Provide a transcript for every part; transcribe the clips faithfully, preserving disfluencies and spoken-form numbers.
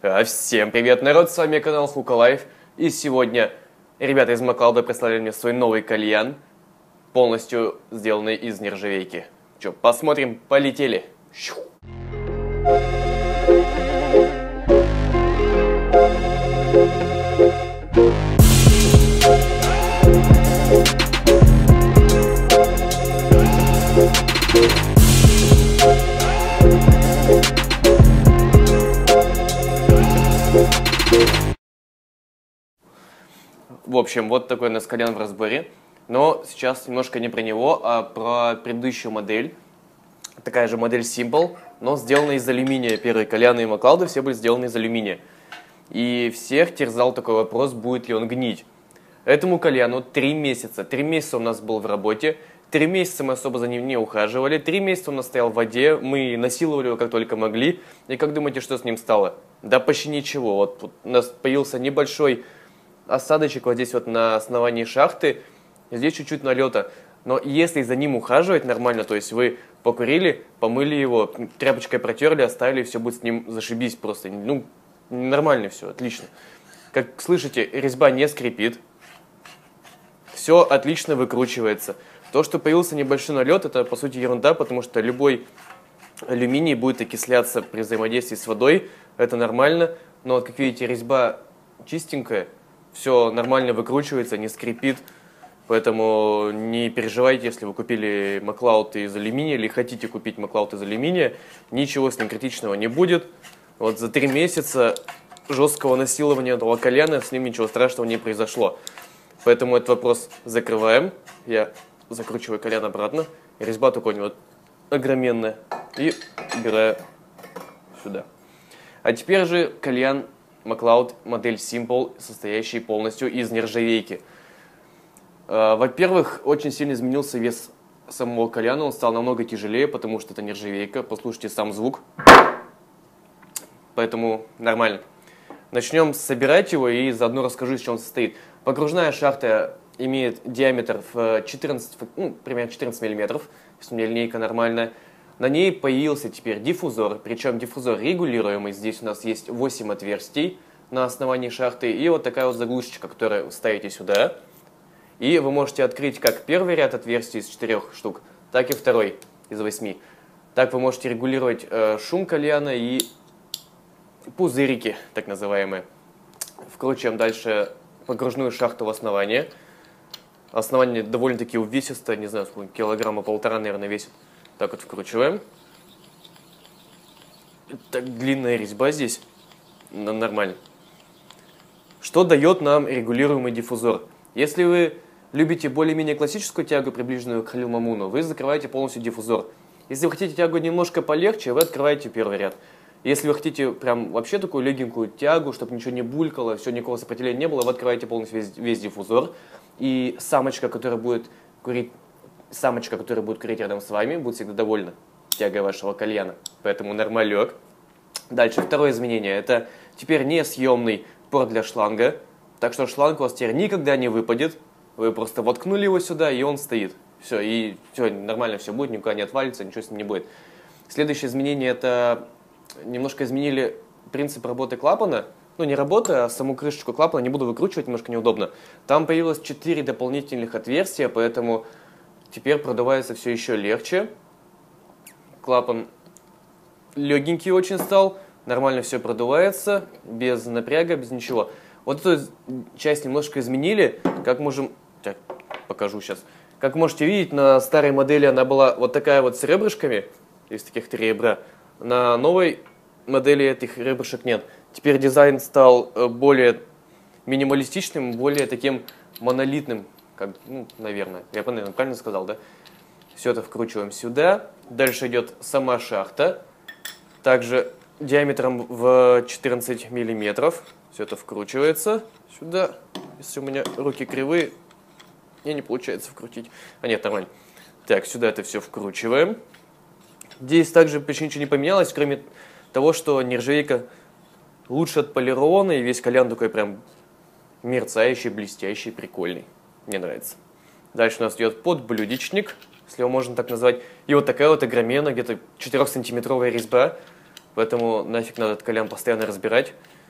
А, Всем привет, народ, с вами канал Хука Лайф. И сегодня ребята из Маклауда прислали мне свой новый кальян, полностью сделанный из нержавейки. Че, посмотрим, полетели. Щу. В общем, вот такой у нас кальян в разборе. Но сейчас немножко не про него, а про предыдущую модель. Такая же модель Simple, но сделана из алюминия. Первые кальяны и Маклауды все были сделаны из алюминия. И всех терзал такой вопрос, будет ли он гнить. Этому кальяну три месяца. Три месяца у нас был в работе. Три месяца мы особо за ним не ухаживали. Три месяца он стоял в воде. Мы насиловали его как только могли. И как думаете, что с ним стало? Да почти ничего. Вот, вот у нас появился небольшой осадочек вот здесь вот на основании шахты. Здесь чуть-чуть налета. Но если за ним ухаживать нормально, то есть вы покурили, помыли его, тряпочкой протерли, оставили, все будет с ним зашибись просто. Ну, нормально все, отлично. Как слышите, резьба не скрипит. Все отлично выкручивается. То, что появился небольшой налет, это по сути ерунда, потому что любой алюминий будет окисляться при взаимодействии с водой. Это нормально. Но вот, как видите, резьба чистенькая. Все нормально выкручивается, не скрипит. Поэтому не переживайте, если вы купили Маклауд из алюминия или хотите купить Маклауд из алюминия. Ничего с ним критичного не будет. Вот за три месяца жесткого насилования этого кальяна с ним ничего страшного не произошло. Поэтому этот вопрос закрываем. Я закручиваю кальян обратно. Резьба такой вот огроменная. И убираю сюда. А теперь же кальян Маклауд модель Simple, состоящий полностью из нержавейки. Во-первых, очень сильно изменился вес самого кальяна, он стал намного тяжелее, потому что это нержавейка. Послушайте сам звук. Поэтому нормально. Начнем собирать его и заодно расскажу, из чего он состоит. Погружная шахта имеет диаметр в четырнадцать, ну, примерно четырнадцать миллиметров, если у меня линейка нормальная. На ней появился теперь диффузор, причем диффузор регулируемый. Здесь у нас есть восемь отверстий на основании шахты и вот такая вот заглушечка, которую ставите сюда. И вы можете открыть как первый ряд отверстий из четырех штук, так и второй из восьми. Так вы можете регулировать э, шум кальяна и пузырики, так называемые. Вкручиваем дальше погружную шахту в основание. Основание довольно-таки увесистое, не знаю, сколько, килограмма полтора, наверное, весит. Так вот вкручиваем. Так, длинная резьба здесь. Нормально. Что дает нам регулируемый диффузор? Если вы любите более-менее классическую тягу, приближенную к Халил Мамуну, вы закрываете полностью диффузор. Если вы хотите тягу немножко полегче, вы открываете первый ряд. Если вы хотите прям вообще такую легенькую тягу, чтобы ничего не булькало, все, никакого сопротивления не было, вы открываете полностью весь, весь диффузор. И самочка, которая будет курить, самочка, которая будет курить рядом с вами, будет всегда довольна тягой вашего кальяна. Поэтому нормалек. Дальше, второе изменение. Это теперь несъемный порт для шланга. Так что шланг у вас теперь никогда не выпадет. Вы просто воткнули его сюда, и он стоит. Все, и все, нормально все будет, никуда не отвалится, ничего с ним не будет. Следующее изменение, это немножко изменили принцип работы клапана. Ну, не работы, а саму крышечку клапана не буду выкручивать, немножко неудобно. Там появилось четыре дополнительных отверстия, поэтому теперь продувается все еще легче. Клапан легенький очень стал, нормально все продувается, без напряга, без ничего. Вот эту часть немножко изменили, как можем, так, покажу сейчас. Как можете видеть, на старой модели она была вот такая вот с ребрышками, есть таких три ребра. На новой модели этих ребрышек нет. Теперь дизайн стал более минималистичным, более таким монолитным, как, ну, наверное, я правильно сказал, да? Все это вкручиваем сюда. Дальше идет сама шахта, также диаметром в четырнадцать миллиметров. Все это вкручивается сюда. Если у меня руки кривые, мне не получается вкрутить. А нет, нормально. Так, сюда это все вкручиваем. Здесь также почти ничего не поменялось, кроме того, что нержавейка лучше отполирована, и весь кальян такой прям мерцающий, блестящий, прикольный. Мне нравится. Дальше у нас идет подблюдечник, если его можно так назвать. И вот такая вот огроменная, где-то четырёхсантиметровая резьба. Поэтому нафиг надо этот кальян постоянно разбирать.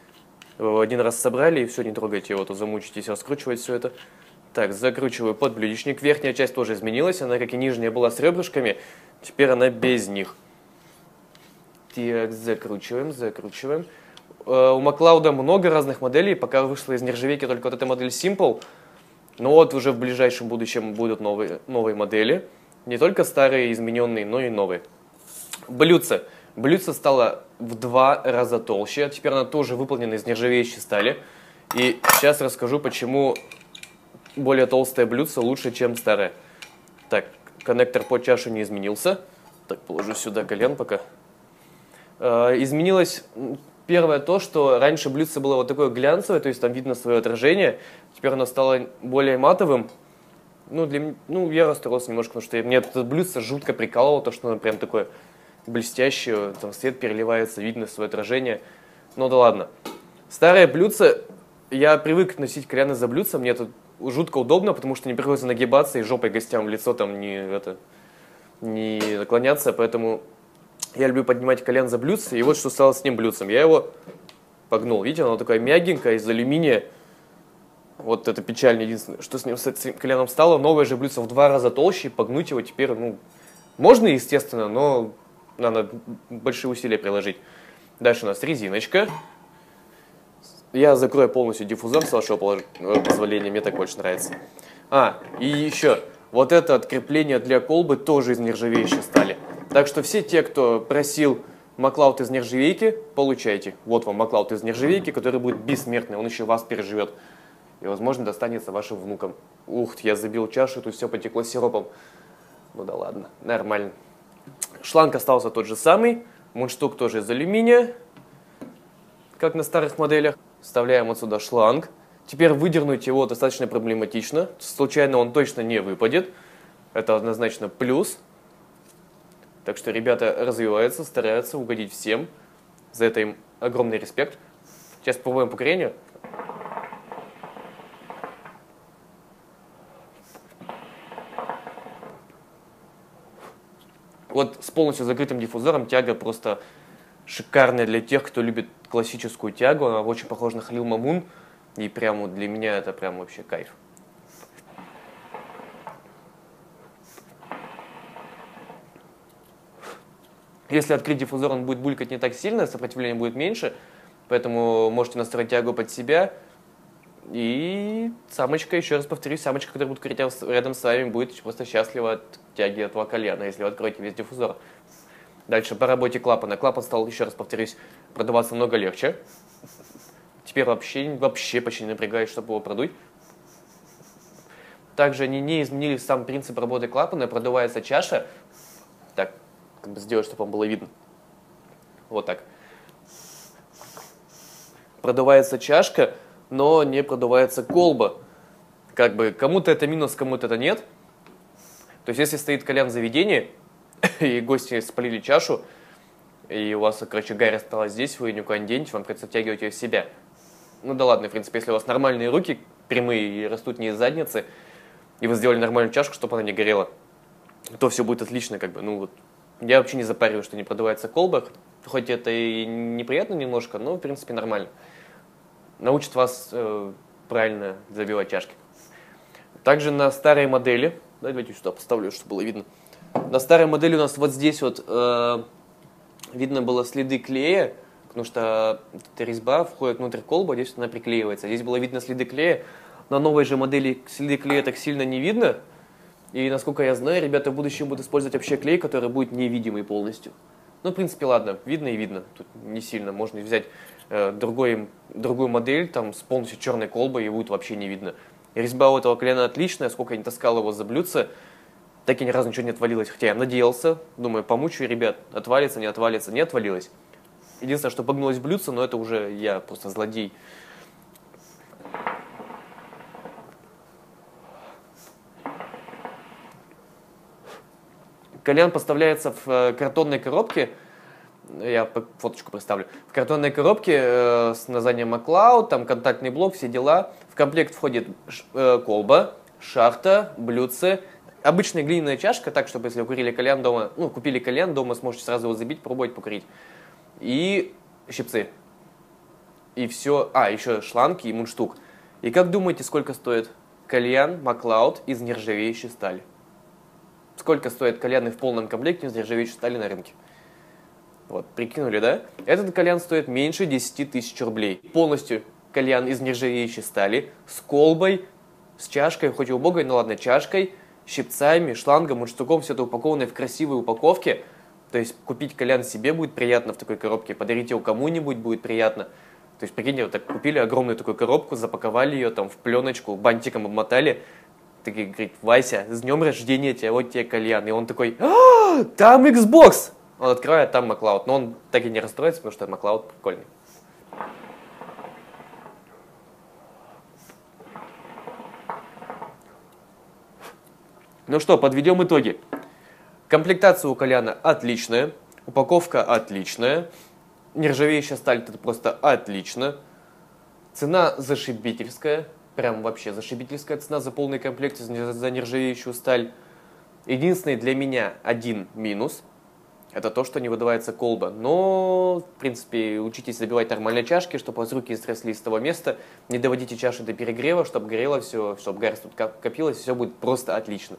Один раз собрали, и все, не трогайте его, то замучитесь раскручивать все это. Так, закручиваю подблюдечник. Верхняя часть тоже изменилась, она, как и нижняя, была с ребрышками, теперь она без них. Так, закручиваем, закручиваем. У Маклауда много разных моделей, пока вышла из нержавейки только вот эта модель Simple. Но вот уже в ближайшем будущем будут новые, новые модели. Не только старые, измененные, но и новые. Блюдце. Блюдце стало в два раза толще. Теперь она тоже выполнена из нержавеющей стали. И сейчас расскажу, почему более толстое блюдце лучше, чем старое. Так, коннектор под чашу не изменился. Так, положу сюда колен пока. Э, изменилось первое то, что раньше блюдце было вот такое глянцевое, то есть там видно свое отражение. Теперь оно стало более матовым. Ну, для, ну я расстроился немножко, потому что мне это блюдце жутко прикалывало, то, что оно прям такое блестящее, там свет переливается, видно свое отражение. Ну да ладно. Старое блюдце, я привык носить кальяны за блюдцем, мне это жутко удобно, потому что не приходится нагибаться и жопой гостям в лицо там не, это, не наклоняться, поэтому я люблю поднимать кальян за блюдце, и вот что стало с ним блюдцем. Я его погнул, видите, оно такое мягенькое, из алюминия. Вот это печально, единственное, что с ним, с этим кальяном стало. Новое же блюдце в два раза толще, погнуть его теперь, ну, можно, естественно, но надо большие усилия приложить. Дальше у нас резиночка. Я закрою полностью диффузор, с вашего позволения, мне так больше нравится. А, и еще, вот это открепление для колбы тоже из нержавеющей стали. Так что все те, кто просил Маклауд из нержавейки, получайте. Вот вам Маклауд из нержавейки, который будет бессмертный, он еще вас переживет. И, возможно, достанется вашим внукам. Ух, я забил чашу, тут все потекло сиропом. Ну да ладно, нормально. Шланг остался тот же самый. Мундштук тоже из алюминия, как на старых моделях. Вставляем отсюда шланг. Теперь выдернуть его достаточно проблематично. Случайно он точно не выпадет. Это однозначно плюс. Так что ребята развиваются, стараются угодить всем. За это им огромный респект. Сейчас попробуем по курению. Вот с полностью закрытым диффузором тяга просто шикарная для тех, кто любит классическую тягу. Она очень похожа на Халил Мамун. И прямо для меня это прям вообще кайф. Если открыть диффузор, он будет булькать не так сильно, сопротивление будет меньше. Поэтому можете настроить тягу под себя. И самочка, еще раз повторюсь, самочка, которая будет курить рядом с вами, будет просто счастлива от тяги этого кальяна, если вы откроете весь диффузор. Дальше по работе клапана. Клапан стал, еще раз повторюсь, продуваться много легче. Теперь вообще, вообще почти не напрягает, чтобы его продуть. Также они не изменили сам принцип работы клапана. Продувается чаша. Так, как бы сделать, чтобы вам было видно. Вот так. Продувается чашка, но не продувается колба. Как бы кому-то это минус, кому-то это нет. То есть если стоит кальян в заведении, и гости спалили чашу, и у вас, короче, гарь осталась здесь, вы ее никуда не денете, вам придется втягивать ее в себя. Ну да ладно, в принципе, если у вас нормальные руки, прямые и растут не из задницы, и вы сделали нормальную чашку, чтобы она не горела, то все будет отлично, как бы, ну вот. Я вообще не запариваю, что не продувается колба, хоть это и неприятно немножко, но в принципе нормально. Научит вас э, правильно забивать чашки. Также на старой модели, да, давайте сюда поставлю, чтобы было видно. На старой модели у нас вот здесь вот э, видно было следы клея, потому что эта резьба входит внутрь колбы, здесь она приклеивается. Здесь было видно следы клея. На новой же модели следы клея так сильно не видно. И насколько я знаю, ребята в будущем будут использовать вообще клей, который будет невидимый полностью. Ну, в принципе, ладно, видно и видно. Тут не сильно. Можно взять э, другой, другую модель там, с полностью черной колбой, и будет вообще не видно. И резьба у этого кальяна отличная. Сколько я не таскал его за блюдце, так и ни разу ничего не отвалилось. Хотя я надеялся, думаю, помучаю ребят, отвалится, не отвалится, не отвалилось. Единственное, что погнулось блюдце, но это уже я просто злодей. Кальян поставляется в картонной коробке. Я фоточку представлю. В картонной коробке э, с названием Маклауд, там контактный блок, все дела. В комплект входит э, колба, шахта, блюдце, обычная глиняная чашка, так, чтобы если вы курили кальян дома, ну, купили кальян дома, сможете сразу его забить, пробовать покурить. И щипцы. И все... А, еще шланги и мундштук. И как думаете, сколько стоит кальян Маклауд из нержавеющей стали? Сколько стоит кальяны в полном комплекте из нержавеющей стали на рынке? Вот, прикинули, да? Этот кальян стоит меньше десяти тысяч рублей. Полностью кальян из нержавеющей стали, с колбой, с чашкой, хоть и убогой, но ладно, чашкой, щипцами, шлангом, мундштуком, все это упаковано в красивой упаковке. То есть купить кальян себе будет приятно в такой коробке, подарить его кому-нибудь будет приятно. То есть, прикиньте, вот так купили огромную такую коробку, запаковали ее там в пленочку, бантиком обмотали. Такие, говорит, Вася, с днем рождения тебя, вот тебе кальян. И он такой, а, там Xbox! Он открывает, там Маклауд. Но он так и не расстроится, потому что Маклауд прикольный. Ну что, подведем итоги. Комплектация у кальяна отличная, упаковка отличная, нержавеющая сталь это просто отлично, цена зашибительская, прям вообще зашибительская цена за полный комплект за нержавеющую сталь. Единственный для меня один минус, это то, что не выдавается колба. Но, в принципе, учитесь забивать нормальные чашки, чтобы у вас руки стряслись с того места, не доводите чаши до перегрева, чтобы горело все, чтобы гарь тут копилась, все будет просто отлично.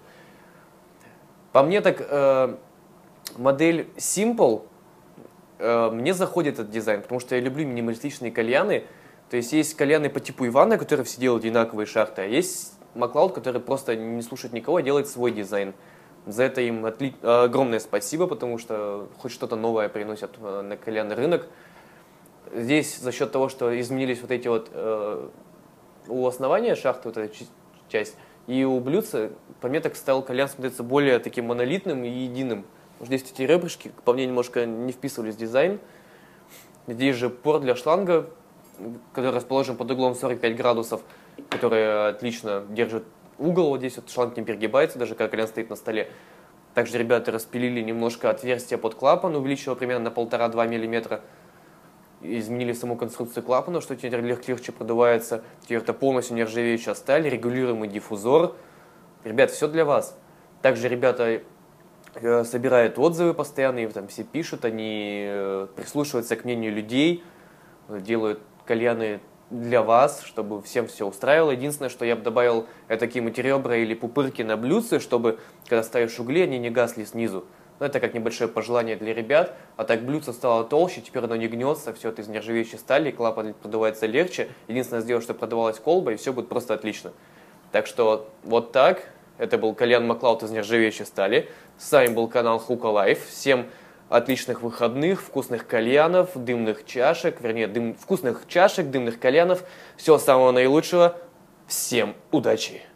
По мне так, э, модель Simple, э, мне заходит этот дизайн, потому что я люблю минималистичные кальяны. То есть есть кальяны по типу Ивана, которые все делают одинаковые шахты, а есть Маклауд, который просто не слушает никого, а делает свой дизайн. За это им отли... огромное спасибо, потому что хоть что-то новое приносят на кальянный рынок. Здесь за счет того, что изменились вот эти вот э, у основания шахты, вот эта часть, и у блюдца, по мне так стал кальян смотреться более таким монолитным и единым. Здесь эти ребрышки, по мне, немножко не вписывались в дизайн. Здесь же пор для шланга, который расположен под углом сорок пять градусов, который отлично держит угол. Вот здесь вот шланг не перегибается, даже когда кальян стоит на столе. Также ребята распилили немножко отверстие под клапан, увеличило примерно на полтора-два миллиметра. Изменили саму конструкцию клапана, что теперь легче продувается. Теперь это полностью нержавеющая сталь, регулируемый диффузор. Ребят, все для вас. Также ребята э, собирают отзывы постоянные, там все пишут, они э, прислушиваются к мнению людей, делают кальяны для вас, чтобы всем все устраивало. Единственное, что я бы добавил, это какие-нибудь ребра или пупырки на блюдце, чтобы, когда ставишь угли, они не гасли снизу. Но это как небольшое пожелание для ребят. А так блюдце стало толще, теперь оно не гнется, все это из нержавеющей стали, клапан продувается легче. Единственное, сделать, чтобы продувалась колба, и все будет просто отлично. Так что вот так. Это был кальян Маклауд из нержавеющей стали. С вами был канал Хука Лайф. Всем отличных выходных, вкусных кальянов, дымных чашек, вернее, дым, вкусных чашек, дымных кальянов. Всего самого наилучшего. Всем удачи!